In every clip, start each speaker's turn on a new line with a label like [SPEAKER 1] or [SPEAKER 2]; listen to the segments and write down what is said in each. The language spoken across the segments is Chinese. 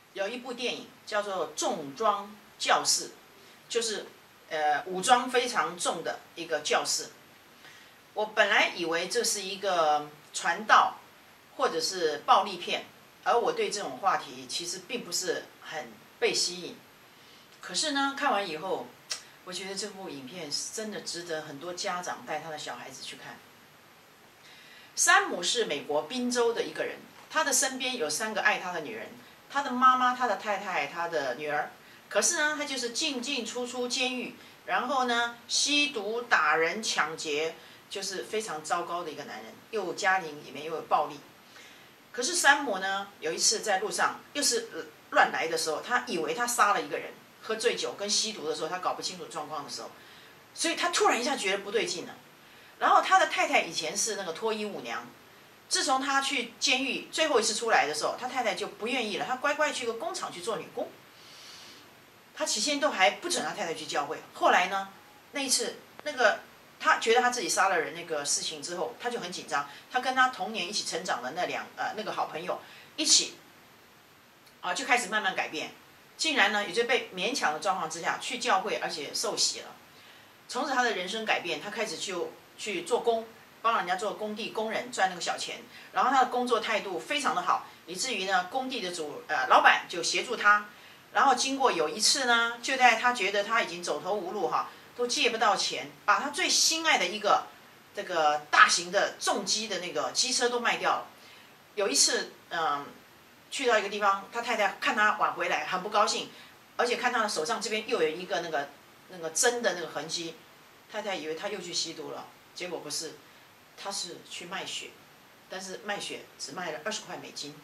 [SPEAKER 1] 有一部电影叫做《重装教士》，就是武装非常重的一个教士。我本来以为这是一个传道或者是暴力片，而我对这种话题其实并不是很被吸引。可是呢，看完以后，我觉得这部影片真的值得很多家长带他的小孩子去看。山姆是美国宾州的一个人，他的身边有3个爱他的女人，他的妈妈、他的太太、他的女儿。可是呢，他就是进进出出监狱，然后呢，吸毒、打人、抢劫，就是非常糟糕的一个男人，又家庭里面又有暴力。可是山姆呢，有一次在路上又是乱来的时候，他以为他杀了一个人，喝醉酒跟吸毒的时候，他搞不清楚状况的时候，所以他突然一下觉得不对劲了。然后他的太太以前是那个脱衣舞娘，自从他去监狱最后一次出来的时候，他太太就不愿意了，他乖乖去个工厂去做女工。他起先都还不准他太太去教会，后来呢，那一次他觉得他自己杀了人那个事情之后，他就很紧张。他跟他童年一起成长的那个好朋友一起就开始慢慢改变，竟然呢也就被勉强的状况之下去教会，而且受洗了。从此他的人生改变，他开始就去做工，帮人家做工地工人赚那个小钱。然后他的工作态度非常的好，以至于呢工地的老板就协助他。然后经过有一次呢，就在他觉得他已经走投无路都借不到钱，把他最心爱的一个这个大型的重机的那个机车都卖掉了。有一次，去到一个地方，他太太看他晚回来，很不高兴，而且看他的手上这边又有一个那个针的那个痕迹，太太以为他又去吸毒了，结果不是，他是去卖血，但是卖血只卖了20块美金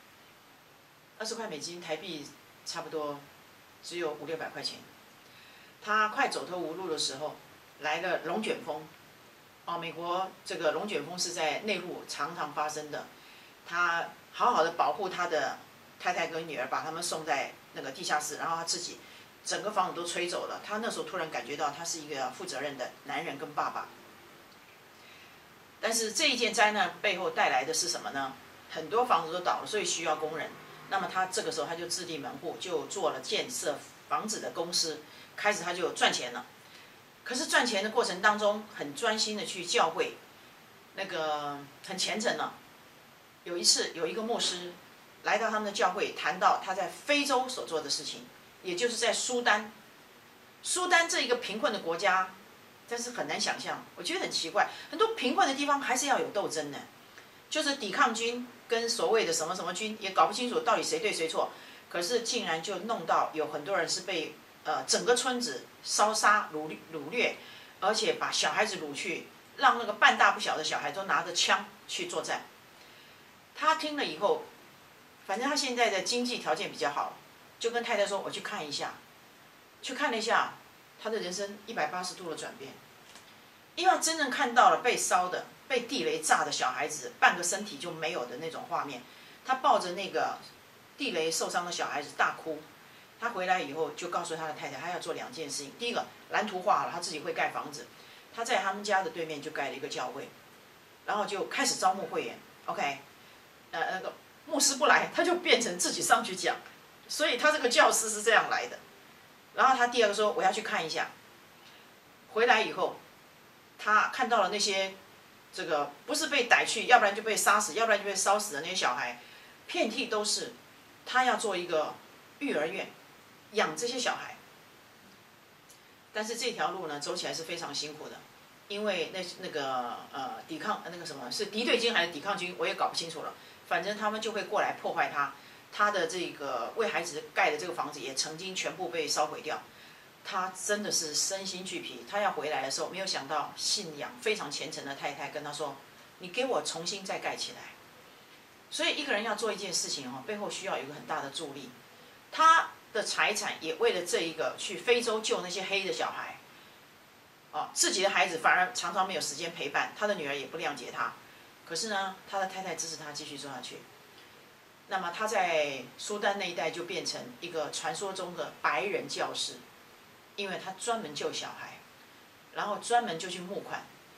[SPEAKER 1] ，20块美金台币差不多只有500-600块钱。他快走投无路的时候，来了龙卷风。美国这个龙卷风是在内陆常常发生的。他好好的保护他的太太跟女儿，把他们送在那个地下室，然后他自己整个房子都吹走了。他那时候突然感觉到他是一个负责任的男人跟爸爸。但是这一件灾难背后带来的是什么呢？很多房子都倒了，所以需要工人。那么他这个时候他就自立门户，就做了建设房子的公司，开始他就赚钱了。可是赚钱的过程当中，很专心的去教会，那个很虔诚了。有一次有一个牧师来到他们的教会，谈到他在非洲所做的事情，也就是在苏丹。苏丹这一个贫困的国家，但是很难想象，我觉得很奇怪，很多贫困的地方还是要有斗争的，就是抵抗军跟所谓的什么什么军也搞不清楚到底谁对谁错，可是竟然就弄到有很多人是被整个村子烧杀掳掠，而且把小孩子掳去，让那个半大不小的小孩都拿着枪去作战。他听了以后，反正他现在的经济条件比较好，就跟太太说：“我去看一下。”去看了一下，他的人生180度的转变，因为他真正看到了被烧的、被地雷炸的小孩子，半个身体就没有的那种画面。他抱着那个地雷受伤的小孩子大哭。他回来以后就告诉他的太太，他要做2件事情。第一个，蓝图画了，他自己会盖房子。他在他们家的对面就盖了一个教会，然后就开始招募会员。OK， 那个牧师不来，他就变成自己上去讲，所以他这个教师是这样来的。然后他第二个说，我要去看一下。回来以后，他看到了那些这个不是被逮去，要不然就被杀死，要不然就被烧死的那些小孩，遍地都是。他要做一个育儿院，养这些小孩。但是这条路呢，走起来是非常辛苦的，因为那个抵抗那个什么是敌对军还是抵抗军，我也搞不清楚了。反正他们就会过来破坏他。他的这个为孩子盖的这个房子也曾经全部被烧毁掉。他真的是身心俱疲。他要回来的时候，没有想到信仰非常虔诚的太太跟他说：“你给我重新再盖起来。”所以一个人要做一件事情背后需要有一个很大的助力。他的财产也为了这一个去非洲救那些黑的小孩，自己的孩子反而常常没有时间陪伴，他的女儿也不谅解他。可是呢，他的太太支持他继续做下去。那么他在苏丹那一带就变成一个传说中的白人教士，因为他专门救小孩，然后专门就去募款。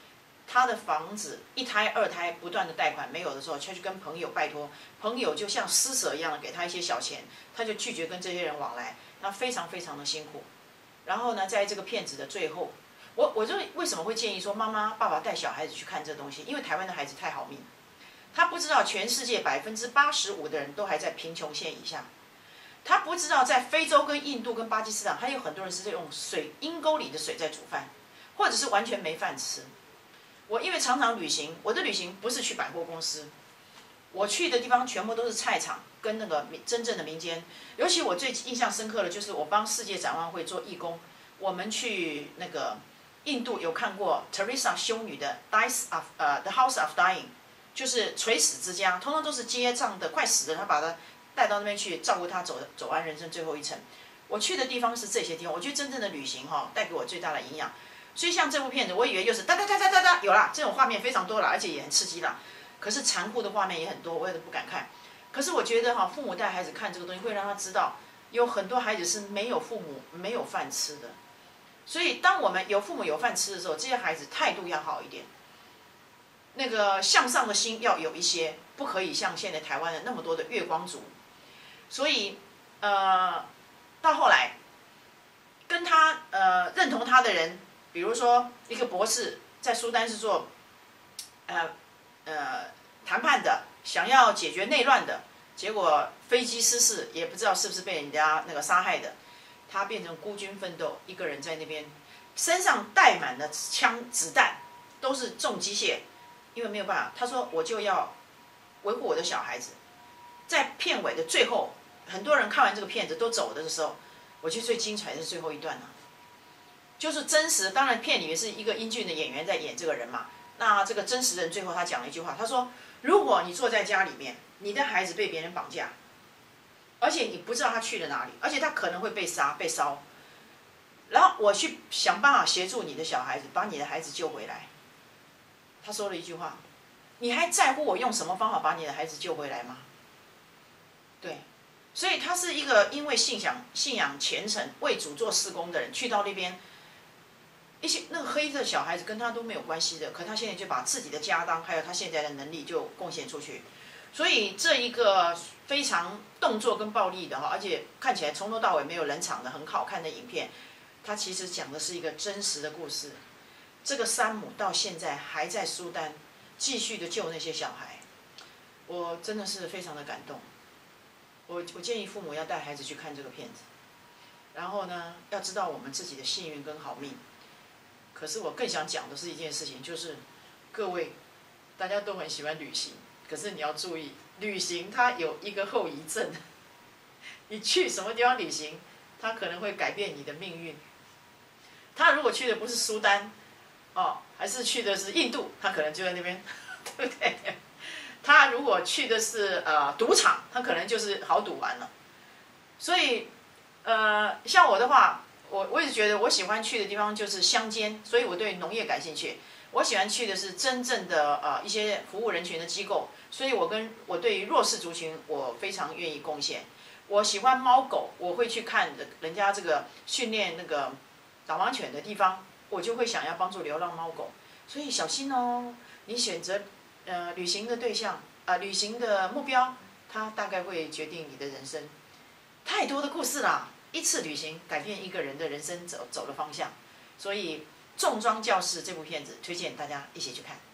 [SPEAKER 1] 他的房子一胎二胎不断的贷款没有的时候，他去跟朋友拜托，朋友就像施舍一样的给他一些小钱，他就拒绝跟这些人往来，他非常非常的辛苦。然后呢，在这个骗子的最后，我就为什么会建议说妈妈爸爸带小孩子去看这东西？因为台湾的孩子太好命，他不知道全世界85%的人都还在贫穷线以下，他不知道在非洲跟印度跟巴基斯坦，还有很多人是在用阴沟里的水在煮饭，或者是完全没饭吃。我因为常常旅行，我的旅行不是去百货公司，我去的地方全部都是菜场跟那个真正的民间。尤其我最印象深刻的就是我帮世界展望会做义工，我们去那个印度有看过 Teresa 修女的 The House of Dying， 就是垂死之家，通通都是街上的快死的，他把他带到那边去照顾他走完人生最后一程。我去的地方是这些地方，我觉得真正的旅行带给我最大的营养。所以像这部片子，我以为就是哒哒哒哒哒哒，有啦，这种画面非常多了，而且也很刺激啦。可是残酷的画面也很多，我也不敢看。可是我觉得父母带孩子看这个东西，会让他知道，有很多孩子是没有父母、没有饭吃的。所以当我们有父母有饭吃的时候，这些孩子态度要好一点，那个向上的心要有一些，不可以像现在台湾的那么多的月光族。所以到后来跟他认同他的人。比如说，一个博士在苏丹是做谈判的，想要解决内乱的，结果飞机失事，也不知道是不是被人家那个杀害的，他变成孤军奋斗，一个人在那边，身上带满了枪子弹，都是重机械，因为没有办法，他说我就要维护我的小孩子。在片尾的最后，很多人看完这个片子都走的时候，我觉得最精彩的是最后一段了。就是真实，当然片里面是一个英俊的演员在演这个人嘛。那这个真实人最后他讲了一句话，他说：“如果你坐在家里面，你的孩子被别人绑架，而且你不知道他去了哪里，而且他可能会被杀、被烧，然后我去想办法协助你的小孩子，把你的孩子救回来。”他说了一句话：“你还在乎我用什么方法把你的孩子救回来吗？”对，所以他是一个因为信仰虔诚、为主做事工的人，去到那边。一些那个黑的小孩子跟他都没有关系的，可他现在就把自己的家当还有他现在的能力就贡献出去，所以这一个非常动作跟暴力的而且看起来从头到尾没有冷场的很好看的影片，它其实讲的是一个真实的故事。这个山姆到现在还在苏丹继续的救那些小孩，我真的是非常的感动。我建议父母要带孩子去看这个片子，然后呢，要知道我们自己的幸运跟好命。可是我更想讲的是一件事情，就是各位，大家都很喜欢旅行，可是你要注意，旅行它有一个后遗症。你去什么地方旅行，它可能会改变你的命运。他如果去的不是苏丹，还是去的是印度，他可能就在那边，对不对？他如果去的是赌场，他可能就是豪赌完了。所以像我的话。我一直觉得我喜欢去的地方就是乡间，所以我对农业感兴趣。我喜欢去的是真正的一些服务人群的机构，所以我对于弱势族群我非常愿意贡献。我喜欢猫狗，我会去看人家这个训练那个导盲犬的地方，我就会想要帮助流浪猫狗。所以小心哦，你选择旅行的对象旅行的目标，它大概会决定你的人生。太多的故事啦。一次旅行改变一个人的人生走的方向，所以《重装教室》这部片子推荐大家一起去看。